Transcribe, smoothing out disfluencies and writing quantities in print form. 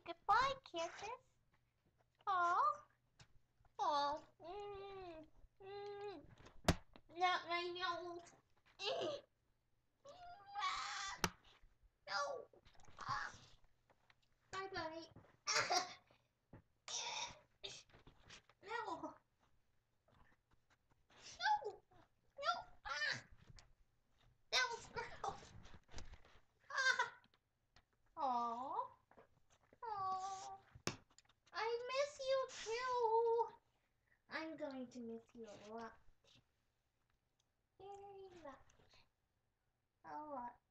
Goodbye, kisses. Oh. Oh. Not my nose. No. Bye, buddy. No. No. No. That was gross. Aww. Aww. I miss you too. I'm going to miss you a lot. Very much. A lot.